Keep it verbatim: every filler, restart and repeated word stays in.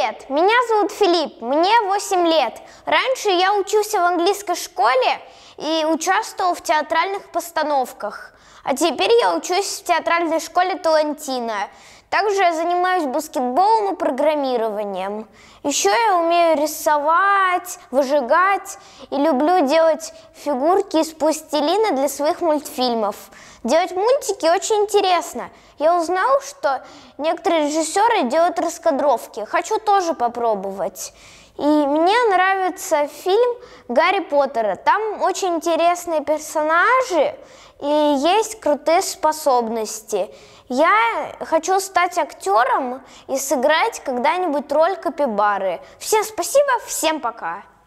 Привет, меня зовут Филипп, мне восемь лет. Раньше я учился в английской школе и участвовал в театральных постановках. А теперь я учусь в театральной школе Талантина. Также я занимаюсь баскетболом и программированием. Еще я умею рисовать, выжигать и люблю делать фигурки из пластилина для своих мультфильмов. Делать мультики очень интересно. Я узнал, что некоторые режиссеры делают раскадровки. Хочу тоже попробовать. И мне нравится фильм «Гарри Поттера». Там очень интересные персонажи и есть крутые способности. Я хочу стать актером и сыграть когда-нибудь роль Капибары. Всем спасибо, всем пока!